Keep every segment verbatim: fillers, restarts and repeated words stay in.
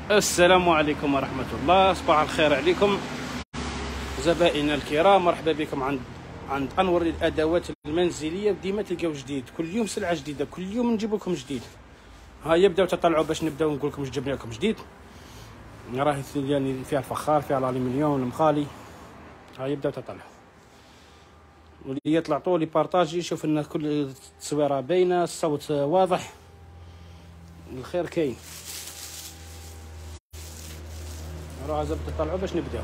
السلام عليكم ورحمة الله. صباح الخير عليكم زبائننا الكرام، مرحبا بكم عند عند انور الادوات المنزليه. ديما تلقاو جديد، كل يوم سلعه جديده، كل يوم نجيب لكم جديد. ها يبداو تطلعوا باش نبداو نقول لكم جبنا لكم جديد. راهي يعني فيها الفخار، فيها الالومنيوم المخالي. ها يبداو تطلعوا، واللي يطلع طول يبارطاجي يشوف ان كل التصويره باينه، الصوت واضح، الخير كاين. راه زبط تطلعوا باش نبداو.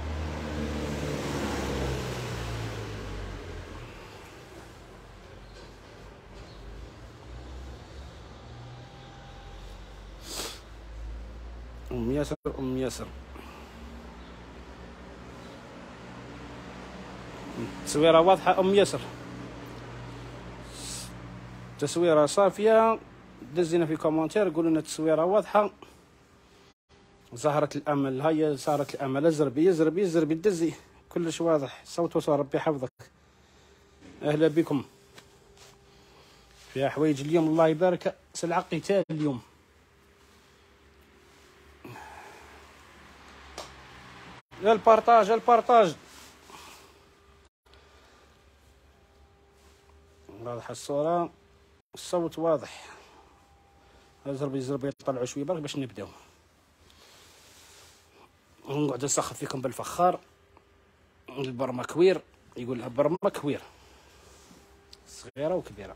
ام ياسر ام ياسر تصويره واضحه. ام ياسر تصويره صافيه، دزينا في كومونتير قولوا لنا التصويره واضحه. زهرة الامل، هيا زهرة الامل، ازربي ازربي ازربي دزي، كلش واضح، صوت وصور، ربي يحفظك. اهلا بكم. فيها حوايج اليوم الله يبارك، سلعه قتال اليوم. البارطاج البارطاج واضحه الصوره، الصوت واضح. زربي زربي طلعوا شويه برك باش نبداو. ونقعد نسخف فيكم بالفخار. البرمه كوير، يقول لها برمه كوير، صغيره وكبيره.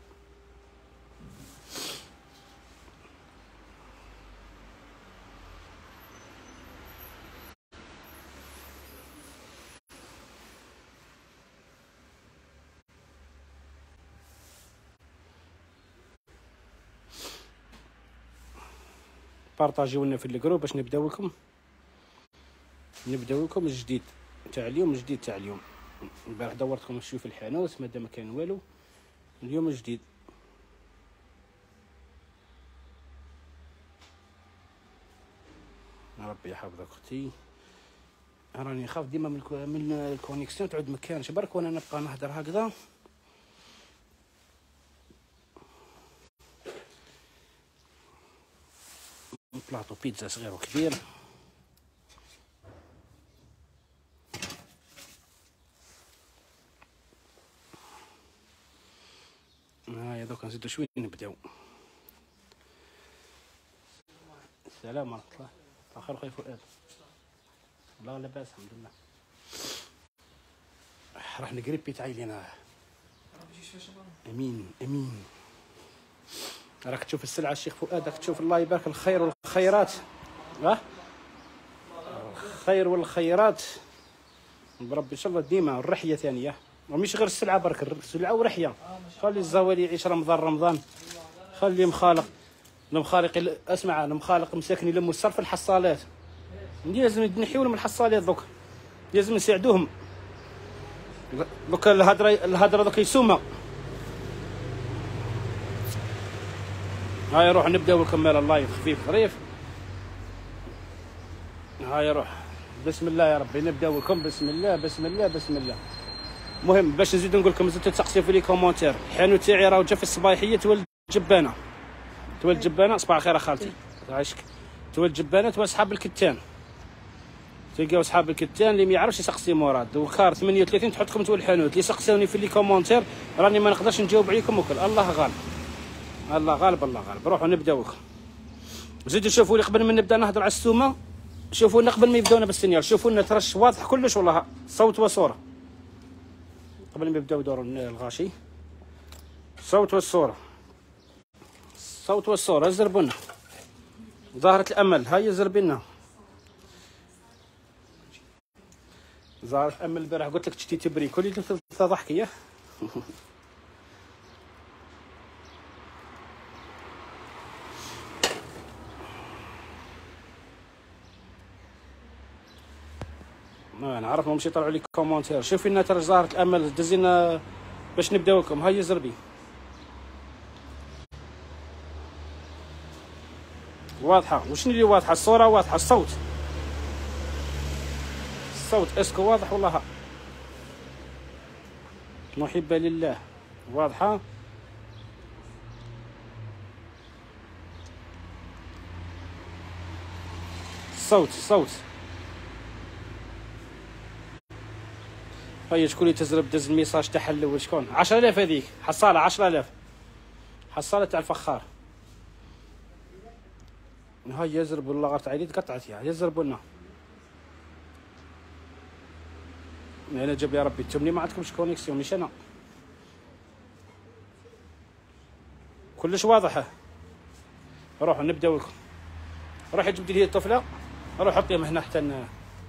بارطاجيو لنا في الجروب باش نبداو لكم نبداو لكم الجديد تاع اليوم. الجديد تاع اليوم، البارح دورتكم شويه في الحانوت مادام ما كان والو. اليوم الجديد. ربي يحفظك اختي. راني نخاف ديما من من الكونيكسيون تعود مكانش برك وانا نبقى نهضر هكذا. بلاطو بيتزا صغير وكبير. هايا دوكا نزيدو شويه نبداو. السلام ورحمه الله. اخر خويا فؤاد، لا لاباس الحمد لله. راح نقريبي تعيلينا. امين امين. راك تشوف السلعه الشيخ فؤاد، راك تشوف الله يبارك الخير والخيرات. ها الخير والخيرات بربي ان شاء الله ديما. الرحيه ثانيه، ومش غير السلعه برك، السلعه ورحيه. خلي الزوالي يعيش رمضان رمضان. خلي مخالق المخالق، اسمع، المخالق مساكن يلموا الصرف الحصالات. لازم نحيو لهم الحصالات دوك، لازم نساعدوهم. دوك الهضره الهضره دوك يسومه. هاي روح نبداو نكمل اللايف خفيف ظريف. هاي روح، بسم الله يا ربي نبداو لكم. بسم الله بسم الله بسم الله. المهم باش نزيد نقول لكم، زدتوا تسقسيو في لي كومونتير. الحانوت تاعي راهو جا في الصباحيه، تولد جبانه تولد جبانه. صباح الخير خالتي، عايشك. تولد جبانه تولد صحاب الكتان. تلقاو صحاب الكتان اللي ما يعرفش يسقسي مراد وكار ثمانية وثلاثين تحطكم تولد الحانوت. اللي سقساوني في لي كومونتير راني ما نقدرش نجاوب عليكم وكل. الله غالب الله غالب الله غالب. روحوا نبداو لكم. زيدوا شوفوا لي قبل ما نبدا نهضر على السومه. شوفوا لنا قبل ما يبداونا بالسينيال، شوفوا لنا ترش واضح كلش والله، صوت وصوره. قبل ما يبداو يدوروا الغاشي، صوت والصوره صوت والصوره. زربوا لنا زهرة الامل، هيا زربي لنا زهرة الامل. البارح قلت لك تشتي تبري كل ضحكي ياه. ما نعرف ماشي يطلعوا لي كومونتير. شوفي لنا ترى زهرة الامل، دزينا باش نبداو لكم. هيا زربي واضحه. وشنو اللي واضحه؟ الصوره واضحه، الصوت الصوت اسكو واضح والله. محبه لله واضحه. الصوت الصوت. هيا شكون اللي تزرب دز الميساج تاعها الاول شكون؟ عشرة آلاف هذيك حصاله عشرة آلاف حصاله تاع الفخار. هيا يزربوا الله غير عيني تقطعت يا يزربوا لنا. انا جاب يا ربي انتم ما عندكمش كونيكسيون مش انا. كلش واضح. روحوا نبداو لكم. روح جبد لي الطفله روح حطيهم هنا حتى ام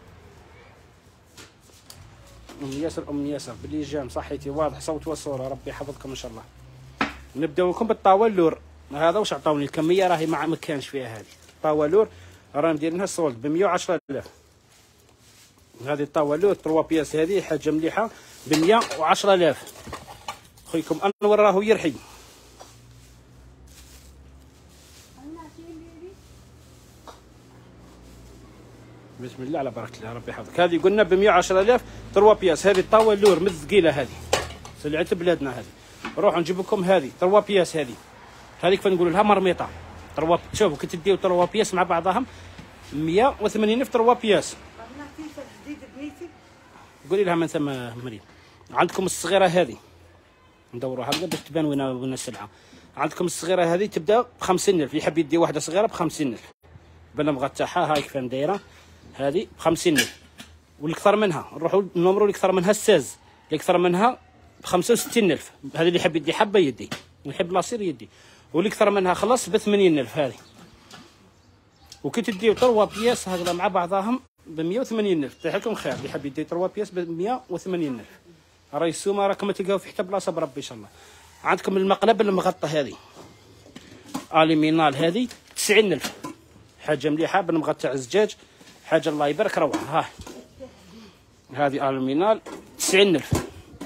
ياسر ام ياسر بلي جام صحيتي واضح صوت والصوره ربي يحفظكم ان شاء الله. نبداو لكم بالطاولور هذا واش عطاوني الكميه راهي ما كانش فيها هذه طاولور راه مديرينها الصولد ب مية وعشرة آلاف. هذه الطاولور ثلاثة بياس هذه حاجه مليحه ب مية وعشرة آلاف. خويكم انور راهو يرحي. بسم الله على بركه الله ربي يحفظك. هذه قلنا ب مية وعشرة آلاف ثلاثة بياس. هذه الطاولور من الثقيله هذه سلعه بلادنا هذه. نروحوا نجيب لكم هذه ثلاثة بياس هذه هذيك فين نقولوا لها مرميطه. ثلاثة شوفوا كي تديو ثلاثة بياس مع بعضهم مية وثمانين ألف ثلاثة بياس. قولي لها من ثم مريم. عندكم الصغيره هذه ندوروا هكذا باش تبان وين وين السلعه. عندكم الصغيره هذه تبدا ب خمسين ألف. اللي يحب يدي واحده صغيره ب خمسين ألف بالمغا تاعها هاي كيف دايره هذه ب خمسين ألف. والاكثر منها نروحوا النمرو الاكثر منها ستاشر الاكثر منها ب خمسة وستين ألف. هذه اللي يحب يدي حبه يدي ويحب لاصير يدي. والاكثر منها خلاص ب ثمانين ألف هذه. وكي تديو ثلاثة بياس هكذا مع بعضهم ب مية وثمانين ألف. يطيح لكم خير اللي يحب يدي ثلاثة بياس ب مية وثمانين ألف. راهي السومه راكم ما تلقاو في حتى بلاصه بربي ان شاء الله. عندكم المقلب المغطى هذه اليمينال هذه تسعين ألف. حاجه مليحه بالمغطى الزجاج حاجه الله يبارك روعه. ها هذه اليمينال تسعين ألف.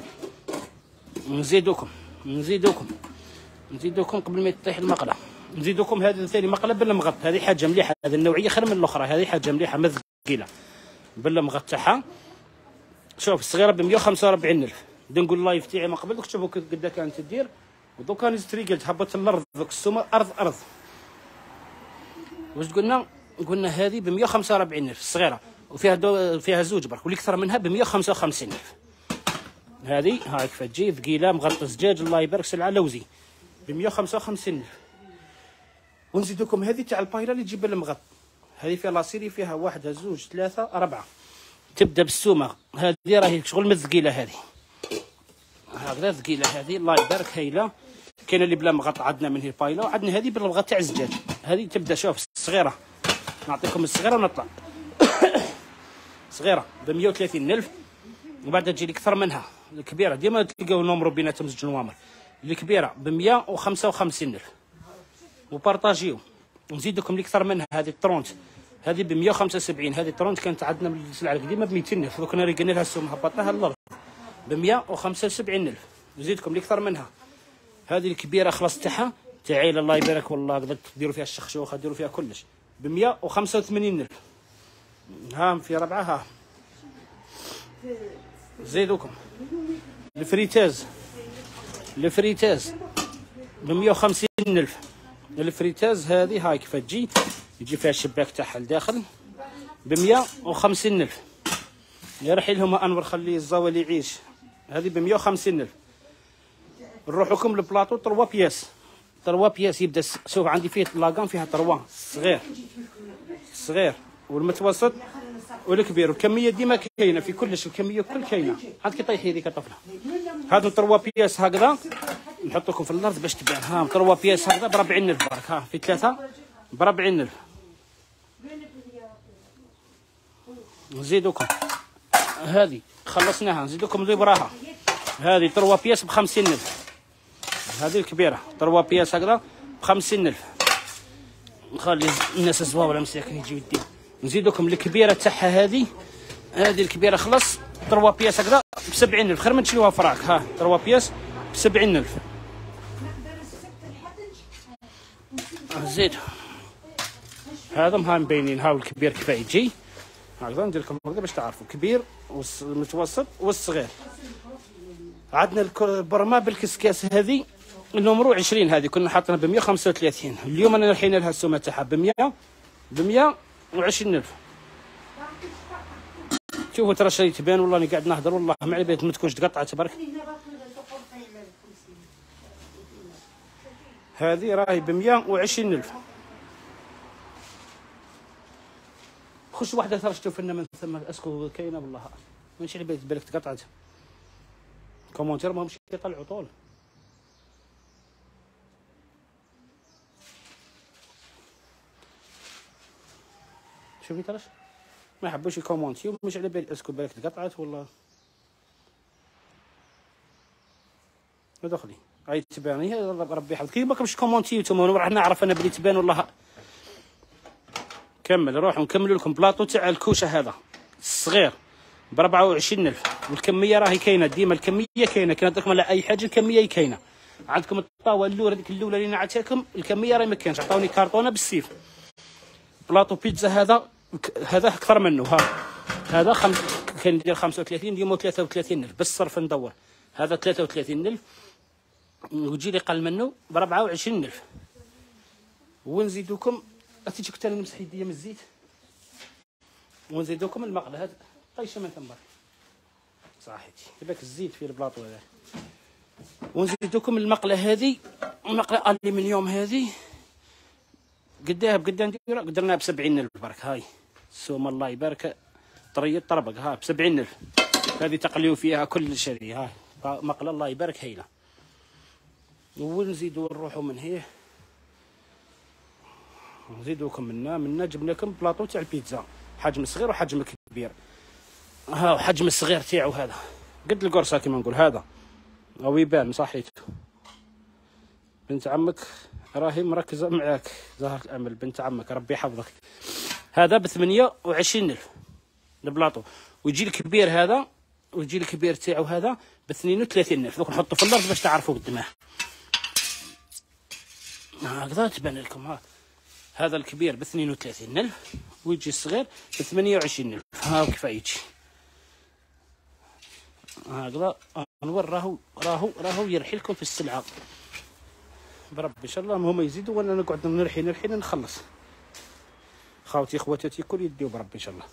نزيدوكم نزيدوكم نزيدوكم قبل ما يطيح المقلب نزيدوكم هذه ثاني مقلب بالمغط. هذه حاجه مليحه هذه النوعيه خير من الاخرى. هذه حاجه مليحه مثقيله بالمغط تاعها. شوف الصغيره ب مية وخمسة وأربعين ألف. بدي نقول اللايف تاعي ما قبل شوفوا قد كانت تدير ودوكا نزتري قلت هبط الارض ذوك السومه ارض ارض. واش قلنا؟ قلنا هذه ب مية وخمسة وأربعين ألف الصغيره وفيها دو فيها زوج برك والاكثر منها ب مية وخمسة وخمسين ألف. هذه هاي كيف تجي ثقيله مغطى زجاج الله يبارك سلعه لوزي ب مية وخمسة وخمسين ألف. ونزيدوكم هذه تاع البايله اللي تجيب المغط. هذه فيها لاصيري فيها واحده زوج ثلاثه اربعه تبدا بالسومه. هذه راهي شغل من الثقيله هذه هكذا ثقيله هذه الله يبارك هايله. كاين اللي بلا مغط عندنا من هي بايله وعندنا هذه بالمغط تاع الزجاج. هذه تبدا شوف الصغيره نعطيكم الصغيره ونطلع. صغيره ب مية وثلاثين ألف وبعد تجي اكثر منها الكبيره ديما تلقاو نمرو بيناتهم زوج نوامر. الكبيره ب مية وخمسة وخمسين ألف وبارطاجيو. ونزيدكم اللي اكثر منها هذه ثلاثين هذه ب مية وخمسة وسبعين. هذه ثلاثين كانت عندنا من السلعه القديمه ب ميتين ألف دوك ريقلنا لها السوم هبطناها للارض ب مية وخمسة وسبعين ألف. نزيدكم اللي اكثر منها هذه الكبيره خلاص تاعها تاع عيله الله يبارك والله قدرت ديروا فيها الشخشوخه ديروا فيها كلش ب مية وخمسة وثمانين ألف. ها في ربعه ها زيدوكم الفريتاز الفريتاز ب مية وخمسين ألف. الفريتاز هذه هاي كيف تجي يجي فيها الشباك تاعها لداخل ب مية وخمسين ألف. يا رحي لهم انور خلي الزوال يعيش. هذه ب مية وخمسين ألف. نروح لكم البلاطو ثلاثة بياس ثلاثة بياس يبدا شوف عندي فيه لاكان فيها ثلاثة صغير صغير والمتوسط والكبير. والكميه ديما كاينه في كلش الكميه كل كاينه. عاد كي طيحي هذيك الطفله هذو ثلاثة بياس هكذا نحط لكم في الارض باش تبان. ها ثلاثة بياس هكذا ب أربعين ألف برك. ها في ثلاثه ب أربعين ألف. نزيدوكم هذه خلصناها نزيدوكم اللي براها هذه ثلاثة بياس ب خمسين ألف. هذه الكبيره ثلاثة بياس هكذا ب خمسين ألف. نخلي الناس الزواوره مساكن يجيو يديو. نزيدوكم الكبيره تاعها هذه هذه الكبيره خلص ثلاثة بياس هكذا ب سبعين ألف. خير ما تشريوها فراك. ها ثلاثة بياس ب سبعين ألف. زيد هذا ها مبينين. هاو الكبير كيف يجي هكذا ندير لكم هكذا باش تعرفوا الكبير والمتوسط والصغير. عندنا البرمه بالكسكاس هذه النمرو عشرين. هذه كنا حاطينها ب مية وخمسة وثلاثين. اليوم انا رحينا لها السومه تاعها ب مية ب مية وعشرين ألف. شوفوا ترى شي تبان والله، اني قاعد نهضر والله ما على بالي ما تكونش تقطعت برك. هذه راهي ب مية وعشرين ألف. خش واحده ترى شوف لنا من ثم اسكو كاينه والله ماشي على بالي بالك تقطعت. كومونتير ماهمش يطلعوا طول. شوفي تراش ما يحبوش يكومونتيو، مش على بالي اسكو بالك تقطعت ولا. ادخلي هاي تبان هي ربي يحفظك. كي ماكمش كومونتيو نتوما راح نعرف انا بلي تبان والله. كمل روحوا نكملوا لكم بلاطو تاع الكوشه هذا الصغير ب أربعة وعشرين ألف، والكميه راهي كاينه ديما، الكميه كاينه كي نعطيكم على اي حاجه الكميه كاينه. عندكم الطاوه اللور هذيك الاولى اللي نعطيكم الكميه راهي ما كانش، عطاوني كارطونه بالسيف. بلاطو بيتزا هذا هذا اكثر منه، ها هذا خم... كان يدير خمسة وثلاثين ديما ثلاثة وثلاثين ألف بس صرف ندور. هذا ثلاثة وثلاثين ألف ويجي لي قل منه ب أربعة وعشرين ألف. ونزيدوكم اتيتك ثاني نمسح يديا من الزيت، ونزيدوكم المقله هذا طيشه من ثمر صحيتي يباك الزيت في البلاطو هذا. ونزيدوكم المقله هذه، المقله الومنيوم هذه قداها بقدا نديرها قدرناها ب سبعين ألف برك. هاي سوم الله يبارك طريه طربق ها ب سبعين ألف. هذه تقليو فيها كل شيء. ها مقله الله يبارك هايله. ونزيدو نروحوا من هي نزيدوكم منا منا جبنا لكم بلاطو تاع البيتزا حجم صغير وحجم كبير. ها حجم الصغير تاعو هذا قد القرصه كيما نقول. هذا او يبان صحيته. بنت عمك راهي مركزه معاك زهرة الامل بنت عمك ربي يحفظك. هذا ب ثمانية وعشرين ألف البلاطو. ويجي الكبير هذا ويجي الكبير تاعو هذا ب اثنين وثلاثين ألف. دوك نحطو في الارض باش تعرفوا قدامه. هكذا تبان لكم. ها هذا الكبير ب اثنين وثلاثين ألف ويجي الصغير ب ثمانية وعشرين ألف. ها كيف يجي هكذا. انور راهو راهو راهو يرحي لكم في السلعه بربي ان شاء الله. هما يزيدوا وانا نقعد نرحي نرحي نخلص. خاوتي خواتاتي الكل يديو بربي ان شاء الله.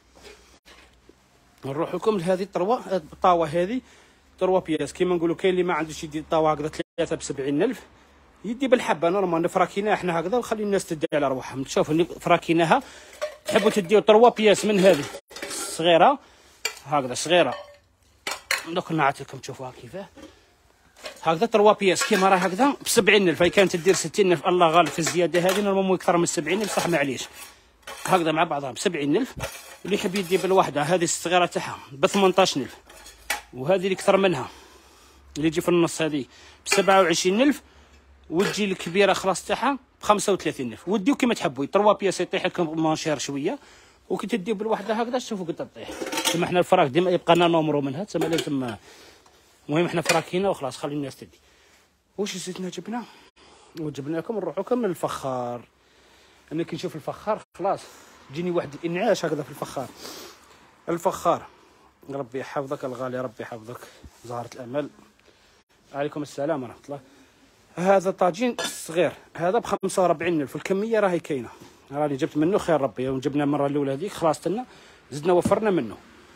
نروح لكم لهذه الطروه الطاوه هذه طروه بياس كيما نقولوا. كاين اللي ما عندوش يدي طاوه هكذا ثلاثه ب سبعين ألف يدي بالحبه نورمال. نفراكيناها احنا هكذا ونخلي الناس تدي على رواحهم. تشوف اللي فراكيناها تحبوا تديو طروه بياس من هذه صغيره هكذا صغيره. دوك نعطيكم تشوفوها كيفاه هكذا طروا بياس كيما راه هكذا ب سبعين ألف. هي كانت تدير ستين ألف الله غالب في الزياده هذه نورمالمون اكثر من سبعين ألف صح معليش. هكذا مع بعضها ب سبعين ألف. اللي يحب يدي بالوحده هذه الصغيره تاعها ب ثمنطاش ألف. وهذه اللي اكثر منها اللي تجي في النص هذه ب سبعة وعشرين ألف. وتجي الكبيره خلاص تاعها ب خمسة وثلاثين ألف. وديو كيما تحبوا. طروا بياس يطيح لكم مانشير شويه وكي تديو بالوحده هكذا تشوفوا قد تطيح. كما احنا الفراك ديما يبقى لنا نومرو منها تما لازم. المهم احنا فراكينا وخلاص خلي الناس تدي. واش زدنا جبنا وجبناكم نروحوكم للفخار. انا كي نشوف الفخار خلاص تجيني واحد الانعاش هكذا في الفخار. الفخار ربي يحفظك الغالي ربي يحفظك زهرة الامل. عليكم السلام ورحمه الله. هذا طاجين صغير هذا ب خمسة وأربعين ألف. الكميه راهي كاينه راني جبت منه خير ربي. وجبنا المره الاولى هذيك خلاص لنا زدنا وفرنا منه.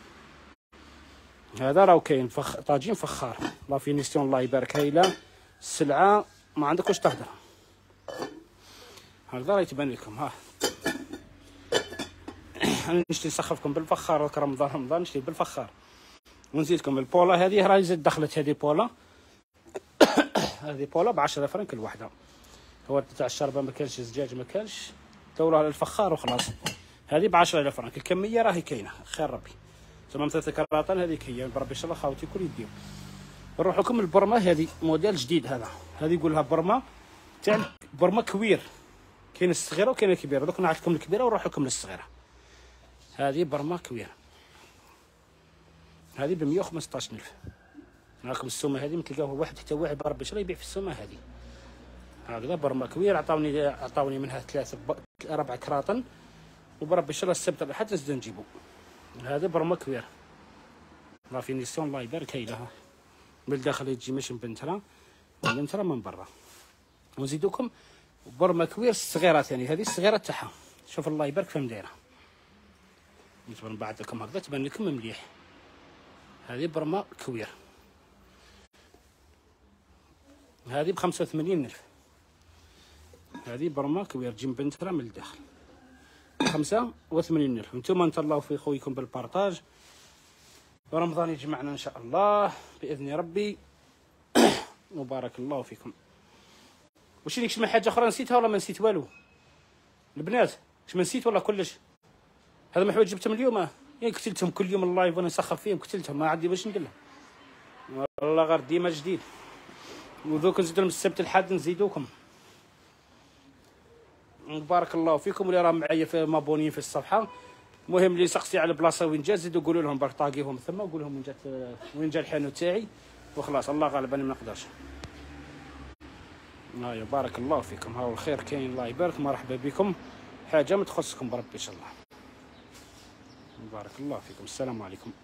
هذا راهو كاين فخ... طاجين فخار لا فينيسيون الله يبارك هايله. السلعه ما عندك واش تهدر. هكذا راهي تبان لكم. ها انا نشتي نسخفكم بالفخار رمضان رمضان نشتي بالفخار. ونزيدكم البولا هذه راهي زاد دخلت هذه بولا. هذه بولا ب عشرة فرنك الوحده. هو تاع الشربه ما كانش زجاج ما كانش دورها على الفخار وخلاص. هذه ب عشرة آلاف فرنك. الكميه راهي كاينه خير ربي. تمام ثلاثة كراطان هذيك هي بربي ان شاء الله خاوتي كل يديو. نروح لكم البرمه هذه موديل جديد هذا. هذه يقول لها برمه تاع برمه كوير. كاين الصغيره وكاين الكبيره. دوك نعطيكم الكبيره ونروح لكم للصغيره. هذه برمه كوير هذه ب مية وخمسطاش ألف. معكم السومه هذه تلقاوها واحد حتى واحد بربي ان شاء الله يبيع في السومه هذه. هكذا برمه كوير عطاوني عطاوني منها ثلاثه اربع كراطن وبربي ان شاء الله السبت الاحد نزيد نجيبو. هذا برمه كوير لا فينيسيون الله يبارك هايلها. من الداخل تجي مش من بنترا من بنترا من برا. ونزيدوكم برمه كوير الصغيره ثاني. هذه الصغيره تاعها شوف الله يبارك فين دايره. من بعد لكم هكذا تبان لكم مليح. هذه برما كوير، هذه بخمسة وثمانين ألف. هذه برما كوير تجي مبنترة من الداخل خمسة وثمانين ألف. نتوما نتهلاو في خويكم بالبارطاج، ورمضان يجمعنا إن شاء الله بإذن ربي. وبارك الله فيكم. واش ليك شي حاجة أخرى نسيتها ولا ما نسيت والو؟ البنات واش ما نسيت ولا كلش؟ هذا ما حوايج جبتهم اليوم، اه يعني قتلتهم كل يوم اللايف وانا نسخر فيهم، قتلتهم ما عندي باش ندير. والله غير ديما جديد. وذوك نزيدو من السبت الحد نزيدوكم. بارك الله فيكم. واللي راه معايا في مابونين في الصفحه، المهم اللي سقسي على بلاصه وين جات زيدوا قولوا لهم بارطاقيهم ثم وقول لهم وين جات وين جا الحانوت تاعي وخلاص. الله غالب انا ما نقدرش. ايوا بارك الله فيكم. هاو الخير كاين، الله يبارك. مرحبا بكم، حاجه ما تخصكم بربي ان شاء الله. بارك الله فيكم. السلام عليكم.